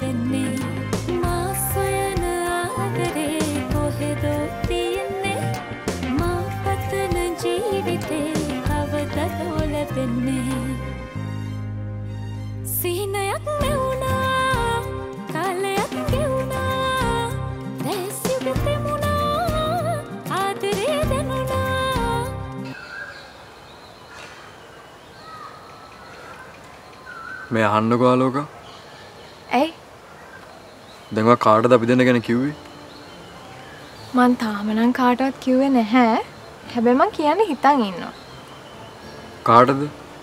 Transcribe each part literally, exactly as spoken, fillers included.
වෙන්නේ මා සොයන ආදරේ කොහෙදෝ තියෙන්නේ මා පතන ජීවිතේ කවදද ලැබෙන්නේ සීනයක් නෙවුනා කාලයක් ගෙවුනා දැසියු දෙමුනා ආදරේ දෙනුනා මේ අහන්නකෝ ආලෝක ඇයි දැන් ඔයා කාටද අපි දෙන්න ගැන කිව්වේ මං තාම නම් කාටවත් කිව්වේ නැහැ හැබැයි මං කියන්නේ හිතන් ඉන්නවා කාටද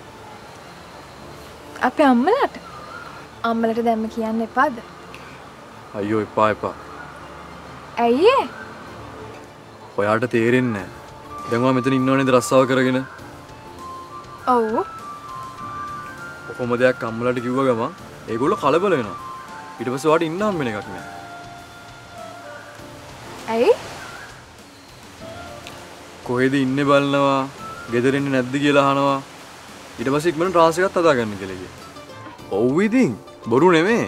අපේ අම්මලාට අම්මලාට දැම්ම කියන්න එපාද අයියෝ එපා එපා ඇයි ඒ ඔයාට තේරෙන්නේ නැහැ දැන් ඔයා මෙතන ඉන්නව නේද රස්සාව කරගෙන ඔව් කොහොම දෙයක් අම්මලාට කිව්ව ගමන් ඒගොල්ලෝ කලබල වෙනවා ඊට පස්සේ ඔයාට ඉන්න හම්බ වෙන එකක් නෑ ඇයි කොහෙද ඉන්නේ බලනවා ගෙදර ඉන්නේ නැද්ද කියලා අහනවා ඊට පස්සේ ඉක්මනට ට්‍රාන්ස් එකක් හදා ගන්න කියලා කිව්වා. ඔව් ඉතින් බොරු නෙමෙයි.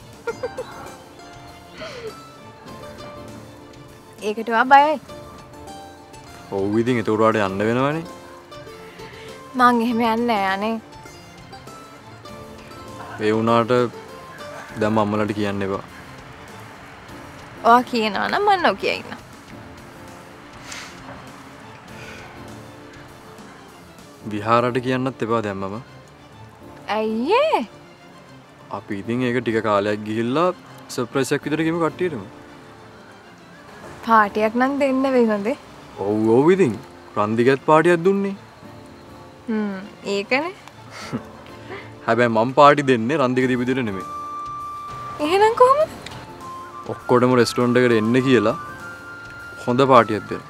ඒකට වා බයයි. ඔව් ඉතින් ඒක උඩට යන්න වෙනවනේ. මං එහෙම යන්නේ නෑ අනේ. ඒ වුණාට දැන් අම්මලාට කියන්න එපා. ඔයා කියනවා නම් මම නොකිය ඉන්නවා. විහාරට කියන්නත් එපා දැම්මම. ඇයි ඒ? අපි ඉතින් ඒක ටික කාලයක් ගිහිල්ලා සර්ප්‍රයිස් එකක් විතර ගිහම කට්ටියටම. පාටියක් නම් දෙන්න වෙයි හොඳේ. ඔව් ඔව් ඉතින් රන්දිගත් පාටියක් දුන්නේ. හ්ම් ඒකනේ. හැබැයි මම පාටි දෙන්නේ රන්දික දීපු විදිහට නෙමෙයි. එහෙනම් කොහොමද? ඔක්කොටම රෙස්ටොරන්ට් එකට එන්න කියලා හොඳ පාටියක් දෙන්න.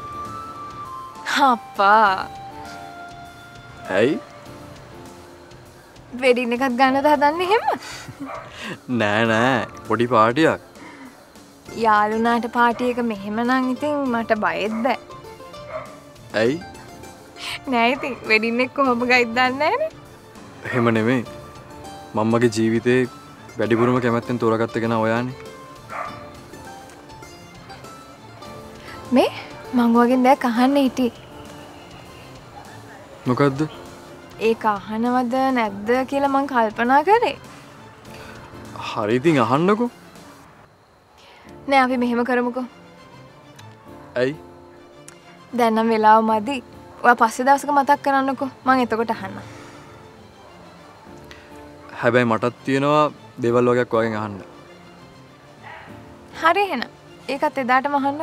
අප්පා ඇයි? වෙඩින් එකක් ගන්නද හදන්නේ එහෙම? නෑ නෑ පොඩි පාටියක්. යාළුනාට පාටි එක මෙහෙම නම් ඉතින් මට බයෙත් බෑ. ඇයි? නෑ ඉතින් වෙඩින් එක කොහොම ගයිද දන්නේ නෑනේ. එහෙම නෙමෙයි. මම්මගේ ජීවිතේ වැඩිපුරම කැමැත්තෙන් තෝරාගත්ත කෙනා ඔයානේ. මේ මං වගේ දෙයක් අහන්න හිටියේ. මොකද්ද? ඒක අහනවද නැද්ද කියලා මං කල්පනා කරේ. හරි ඉතින් අහන්නකෝ. නෑ අපි මෙහෙම කරමුකෝ. ඇයි? දැන් නම් වෙලාව මදි. ඔයා පස්සේ දවසක මතක් කරන්නකෝ. මං එතකොට අහන්නම්. හැබැයි මටත් තියෙනවා දේවල් වගේක් වගෙන් අහන්න. හරි එහෙනම්. ඒකත් එදාටම අහන්නකෝ.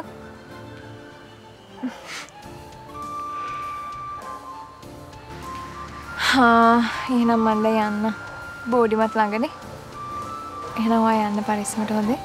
හා එහෙනම් මල්ල යන්න. බෝඩිමත් ළඟනේ. එහෙනම් ඔයා යන්න පරිස්සමට හොඳේ.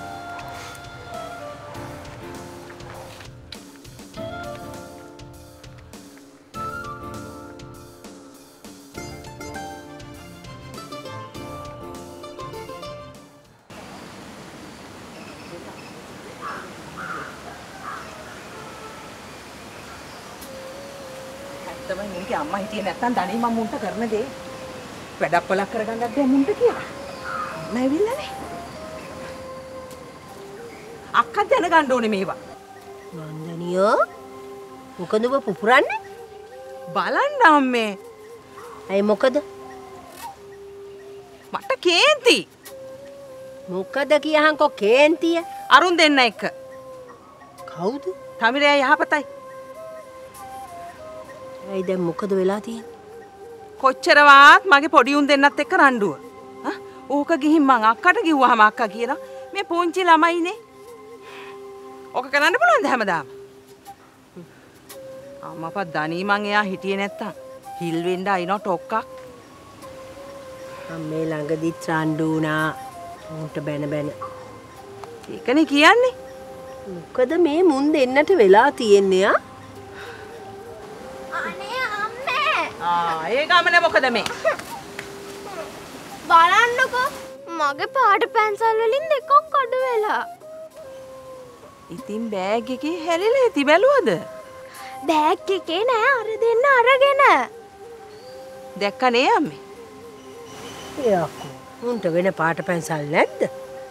තමයි මුන්ගේ අම්මා හිටියේ නැත්තම් ධනෙ මම මුන්ට කරන දේ වැඩක් පළක් කරගන්නත් බෑ මුන්ට කියලා. නැවිල්ලානේ. අක්කා දැනගන්න ඕනේ මේවා. නන්දනියෝ මොකද ඔබ පුපුරන්නේ? බලන්න අම්මේ. අය මොකද? මට කේන්ති. මොකද කියහන්කෝ කේන්තිය? අරුන් දෙන්න එක. කවුද? තමිරේ යහපතයි. ඇයි දැන් මොකද වෙලා තියෙන්නේ? කොච්චරවත් මගේ පොඩි උන් දෙන්නත් එක්ක රණ්ඩුව. හා ඕක ගිහින් මං අක්කට කිව්වහම අක්කා කියනවා මේ පුංචි ළමයිනේ. ඕක කරන්න පුළුවන්ද හැමදාම? අම්මාපා දනී මං එයා හිටියේ නැත්තම් හිල් වෙන්න අයිනෝ ටොක්කක්. අම්මේ ළඟදි රණ්ඩු වුණා. උන්ට බැන බැන. ඒකනේ කියන්නේ. මොකද මේ මුන් දෙන්නට වෙලා තියෙන්නේ ආ? ආ ඒ ගමනේ මොකද මේ? බලන්නකෝ මගේ පාට පැන්සල් වලින් දෙකක් අඩු වෙලා. ඉතින් බෑග් එකේ හැලිලා ඇති බැලුවද? බෑග් එකේ නෑ අර දෙන්න අරගෙන. දැක්කනේ අම්මේ. එයාකෝ උන්ට වෙන පාට පැන්සල් නැද්ද?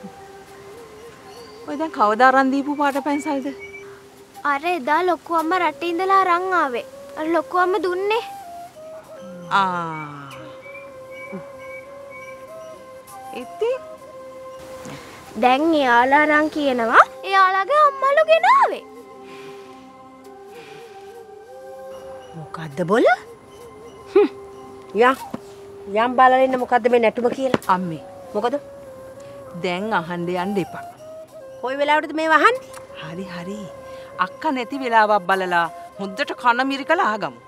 ඔය දැන් කවදා අරන් දීපු පාට පැන්සල්ද? අර එදා ලොකු අම්මා රටේ ඉඳලා අරන් ආවේ. අර ලොකු අම්මා දුන්නේ. ආ. ඉතින් දැන් එයාලා අරන් කියනවා එයාලගේ අම්මලු ගෙනාවේ. මොකද්ද බොල? යා යම් බලලා ඉන්න මොකද්ද මේ නැටුම කියලා? අම්මේ මොකද? දැන් අහන්න යන්න එපා. කොයි වෙලාවටද මේ වහන්නේ? හරි හරි. අක්කා නැති වෙලාවක් බලලා හොද්දට කන මිරිකලා ආගමු.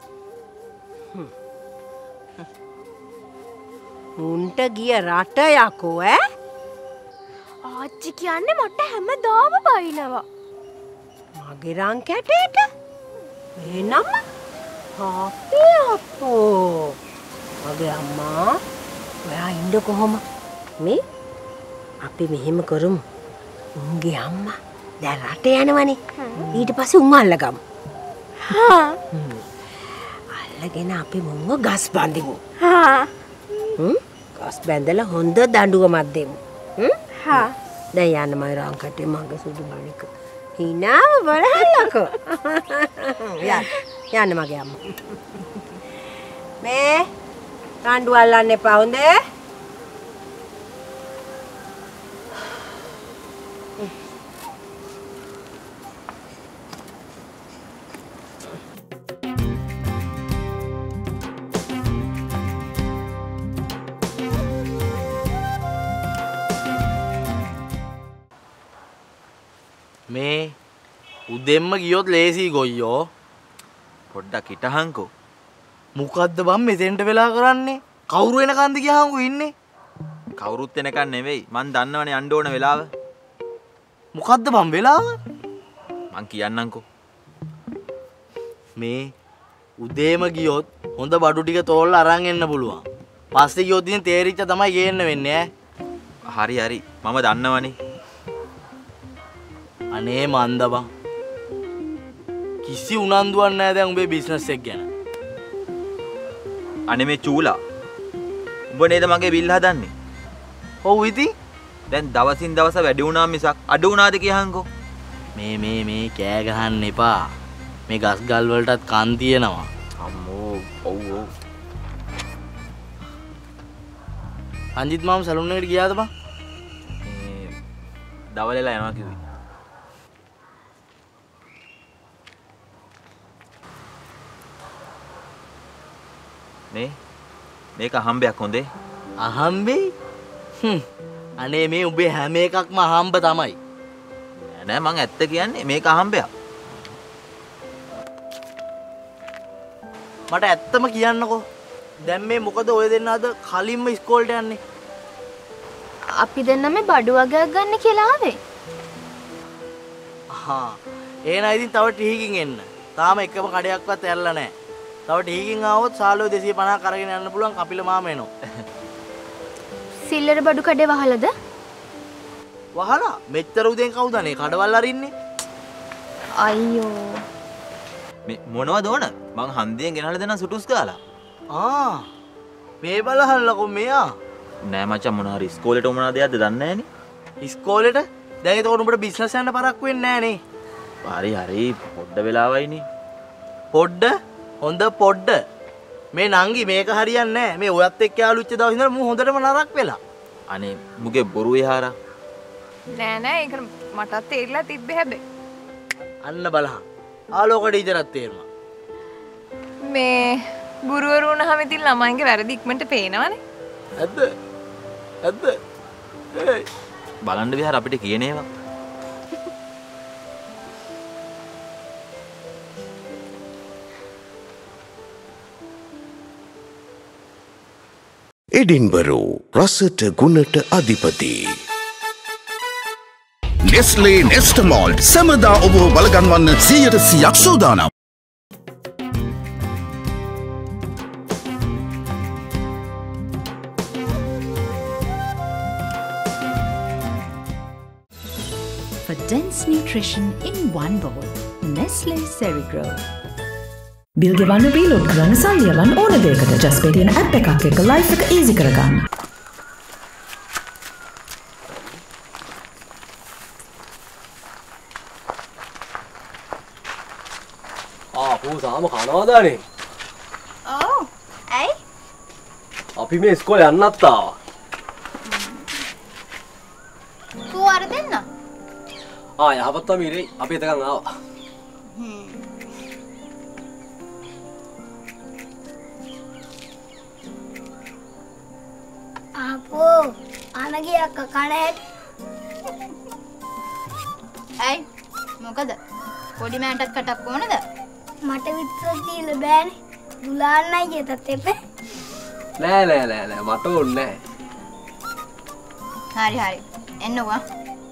උන්ට ගිය රට යකෝ ඈ? ආච්චි කියන්නේ මට හැමදාම බයිනවා. මගේ රන් කැටේට? එනම අපේ අප්පෝ. මගේ අම්මා ඔයා ඉන්න කොහොම? මේ අපි මෙහෙම කරමු. උන්ගේ අම්මා දැන් රට යනවනේ. ඊට පස්සේ උන් අල්ලගමු. හා අල්ලගෙන අපි මුන්ව ගස් බඳිමු. හා හ්ම් ගස් බැඳලා හොඳ දඬුවමක් දෙමු. හ්ම් හා දැන් යන්න මයි රන් කටේ මගේ සුදු මණික. හිනාව බලන්නකෝ. යන්න යන්න මගේ අම්මා. මේ රණ්ඩු අල්ලන්න එපා හොඳේ. මේ උදෙන්ම ගියොත් ලේසි ගොයියෝ. පොඩ්ඩක් හිටහන්කෝ. මොකද්ද බම් මෙතෙන්ට වෙලා කරන්නේ? කවුරු වෙනකන්ද ගියාන්කෝ ඉන්නේ? කවුරුත් එනකන් නෙවෙයි. මං දන්නවනේ යන්න ඕන වෙලාව. මොකද්ද බම් වෙලාව? මං කියන්නම්කෝ. මේ උදේම ගියොත් හොඳ බඩු ටික තෝල්ලා අරන් එන්න පුළුවන්. පස්සේ ගියොත් ඉතින් තේරිච්ච තමයි ගේන්න වෙන්නේ ඈ. හරි හරි. මම දන්නවනේ. අනේ මන්ද බං. කිසි උනන්දුවක් නැහැ දැන් උඹේ බිස්නස් එක ගැන. අනේ මේ චූලා. උඹ නේද මගේ බිල් හදන්නේ? ඔව් ඉතින්. දැන් දවසින් දවස වැඩි වුණා මිසක් අඩු වුණාද කියහන්කෝ. මේ මේ මේ කෑ ගහන්න එපා. මේ ගස් ගල් වලටත් කන් තියෙනවා. අම්මෝ ඔව් ඔව්. අංජිත් මාම සැලුන් එකට ගියාද බං? මේ දවල්ලා යනවා කිව්වේ. මේ මේක අහම්බයක් හොඳේ. අහම්බේ? හ්ම්. අනේ මේ උඹේ හැම එකක්ම අහම්බ තමයි. නෑ මං ඇත්ත කියන්නේ මේක අහම්බයක්. මට ඇත්තම කියන්නකෝ. දැන් මේ මොකද ඔය දෙන්න අද කලින්ම ඉස්කෝලේට යන්නේ? අපි දෙන්නම බඩු වගයක් ගන්න කියලා ආවේ. අහා. එහෙනම් ඉතින් තව ටිකකින් එන්න. තාම එකම කඩයක්වත් ඇරලා නැහැ. තව ටිකකින් ආවොත් සාලෝ දෙසිය පනහක් අරගෙන යන්න පුළුවන් කපිල මාම එනවා. සිල්ලර බඩු කඩේ වහලද? වහලා මෙච්චර උදෙන් කවුද අනේ කඩවල් අරින්නේ? අයියෝ. මේ මොනවද ඕන? මං හන්දියෙන් ගෙනල්ලා දෙන්න සුටුස් ගාලා. ආ. මේ බලහල්ලකෝ මෙයා. නෑ මචං මොන හරි ඉස්කෝලේට මොනවද යද්ද දන්නේ නෑනේ. ඉස්කෝලේට? දැන් ඒක උඹට බිස්නස් යන්න පරක්කු වෙන්නේ නෑනේ. හරි හරි පොඩ්ඩ වෙලාවයිනේ. පොඩ්ඩ? හොඳ පොඩ්ඩ. මේ නංගි මේක හරියන්නේ නෑ. මේ ඔයත් එක්ක යාළු වෙච්ච දවස් ඉඳලා මම හොඳටම නරක් වෙලා. අනේ මුගේ බොරු එහාරා. නෑ නෑ ඒක මටත් තේරිලා තිබ්බේ හැබැයි. අන්න බලහන්. ආලෝකඩ ඉතරත් තේරුණා. මේ ගුරුවරු වුණාම ඉතින් ළමයින්ගේ වැරදි ඉක්මනට පේනවනේ. ඇද්ද? ඇද්ද? ඒයි බලන්න විහාර අපිට කියන ඒවා. එඩින්බරෝ රසට ගුණට අධිපති. නෙස්ලේ නෙස්ටමෝල්ට් සැමදා ඔබ බලගන්වන්න සීයට සියයක් සූදානම්. For dense nutrition in one bowl, Nestle Ceregrow. Bill ගෙවන්න රීලෝඩ් කරන්න සල්ලි යවන්න ඕන දෙයකට ජස්පේ තියෙන ඇප් එකක් එක්ක ලයිෆ් එක ඊසි කරගන්න. ආපු සාම කනවාදානේ. ඔව්. ඇයි? අපි මේ ඉස්කෝලේ යන්නත් ආවා. කෝ අර දෙන්න? ආ යහපත් තමයි ඉරේ අපි එතකන් ආවා. ආපෝ අනගේ අක්ක කන හැටි. ඇයි? මොකද? පොඩි මෑන්ටත් කටක් ඕනද? මට විතර දීලා බෑනේ. දුලාන්න අයියටත් එපේ. නෑ නෑ නෑ නෑ මට ඕනේ නෑ. හරි හරි. එන්නවා.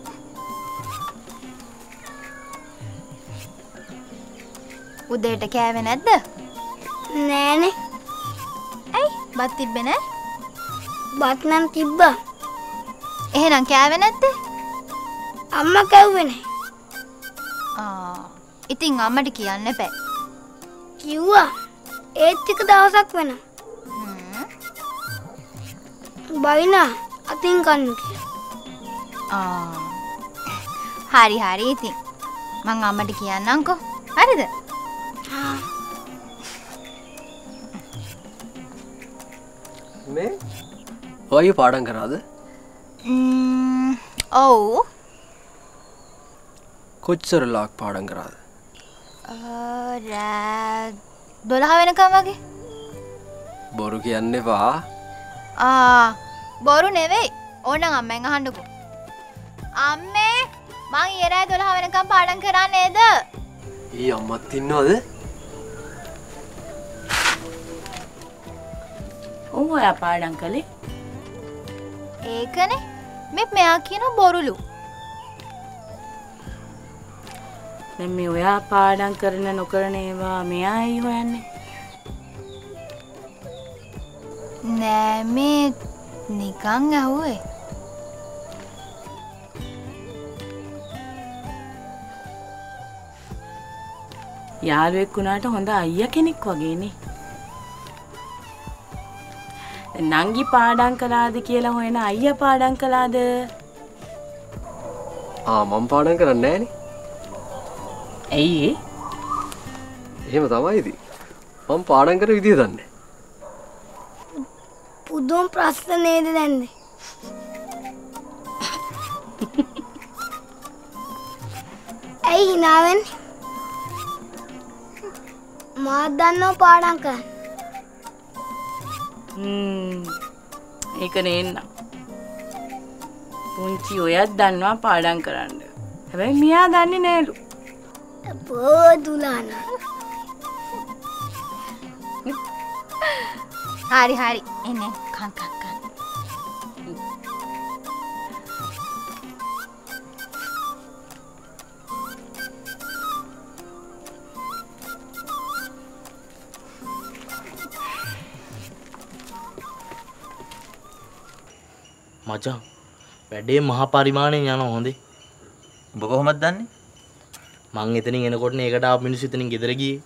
උදේට කෑවේ නැද්ද? නෑනේ. ඇයි? බත් තිබ්බේ නෑ? බත් නම් තිබ්බා. එහෙනම් කෑවේ නැත්තේ? අම්මා කැව්වේ නෑ. ආ ඉතින් අම්මට කියන්න එපා. කිව්වා. ඒත් ටික දවසක් වෙනවා. බයිනා අතින් කන්න කියලා. ආ හරි හරි ඉතින් මං අම්මට කියන්නම්කෝ. හරිද? ආ මේ ඔය පාඩම් කරාද? ම්ම් ඔව්. කොච්චර ලාක් පාඩම් කරාද? රෑ දොළහ වෙනකම් වගේ. බොරු කියන්න එපා. ආ බොරු නෙවෙයි. ඕනනම් අම්මෙන් අහන්නකෝ. අම්මේ මං ඊයේ රෑ දොළහ වෙනකම් පාඩම් කරා නේද? ඊ අම්මත් ඉන්නවද? ඔව් ඔයා පාඩම් කළේ. ඒකනේ මේ මෙයා කියන බොරුලු. දැන් මේ ඔයා පාඩම් කරන නොකරන ඒවා මෙයායි හොයන්නේ. නෑ මේ නිකන් ඇහුවේ. යාළුවෙක් වුණාට හොඳ අයියා කෙනෙක් වගේනේ. නංගි පාඩම් කළාද කියලා හොයන අයියා පාඩම් කළාද? ආ මම පාඩම් කරන්නේ නෑනේ. ඇයි ඒ? එහෙම තමයි ඉතින්. මම පාඩම් කරන විදිය දන්නේ. පුදුම ප්‍රශ්න නේද දැන්නේ? ඇයි hina වෙන්නේ? මා දන්නව පාඩම් කරන්න. හ්ම් ඒක නේන්න. පුංචි ඔයත් දන්නවා පාඩම් කරන්න. හැබැයි මෙයා දන්නේ නෑලු. අපෝ දුලාන. හරි හරි එන්නේ කන් කන් කන්. මචං වැඩේ මහා පරිමාණයෙන් යනවා හොඳේ. උඹ කොහොමද දන්නේ? මං එතනින් එනකොටනේ ඒකට ආපු මිනිස්සු එතනින් ගෙදර ගියේ.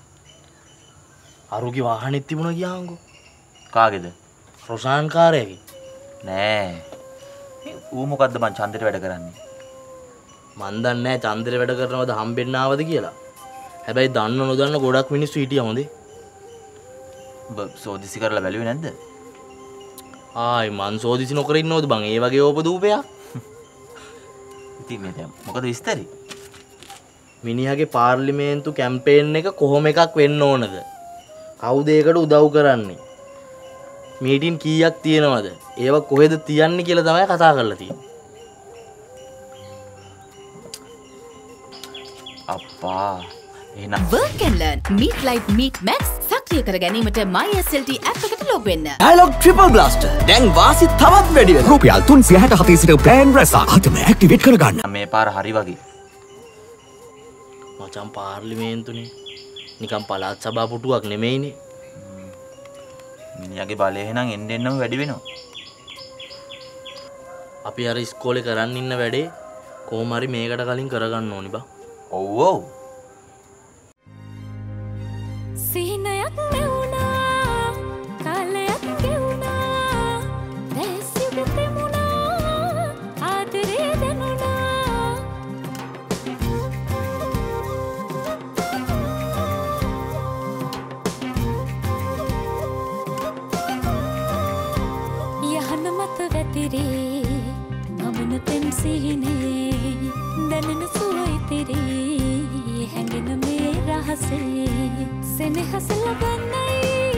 අරුගේ වාහනේත් තිබුණා ගියාංගෝ. කාගේද? රොෂාන් කාර්යයේ. නෑ. ඌ මොකද්ද මං චන්දරේ වැඩ කරන්නේ? මන් දන්නේ නෑ චන්දරේ වැඩ කරනවද හම්බෙන්න ආවද කියලා. හැබැයි දන්න නොදන්න ගොඩක් මිනිස්සු හිටියා හොඳේ. ඔබ සෝදිසි කරලා බැලුවේ නැද්ද? ආයි මං සෝදිසි නොකර ඉන්නවද බං ඒ වගේ ඕපදූපයක්? ඉතින් මේ දැන් මොකද විස්තරي? මිනිහාගේ පාර්ලිමේන්තු කැම්පේන් එක කොහොම එකක් වෙන්න ඕනද? කවුද ඒකට උදව් කරන්නේ? මීටින් කීයක් තියෙනවද? ඒව කොහෙද තියන්නේ කියලා තමයි කතා කරලා තියෙන්නේ. අප්පා එහෙනම් Work and learn Meet Life Meet Max සක්‍රිය කර ගැනීමට My S L T app එකට log වෙන්න. Dialog Triple Blaster දැන් වාසි තවත් වැඩි වෙනවා. රුපියල් තුන්සිය හැට හතේ සිට plan රැසක් අතම ඇක්ටිවේට් කරගන්න. මේ පාර හරි වගේ. මචං පාර්ලිමේන්තුනේ නිකන් පළාත් සභා පුටුවක් නෙමෙයිනේ. මිනිහාගේ බලය එහෙනම් එන්න එන්නම වැඩි වෙනවා. අපි අර ඉස්කෝලේ කරන් ඉන්න වැඩේ කොහොම හරි මේකට කලින් කරගන්න ඕනි බා. ඔව් ඔව්. සිහිනයක් නෙවුණා කාලයක් ගෙවුණා දැසියුග තෙමුණා ආදරේ දෙනුණා ඉතිරේ නමන තෙම් සිහිනේ දැනෙන සුව ඉතිරේ හැඟෙන මේ රහසේ සෙනෙහස ලබන්නයි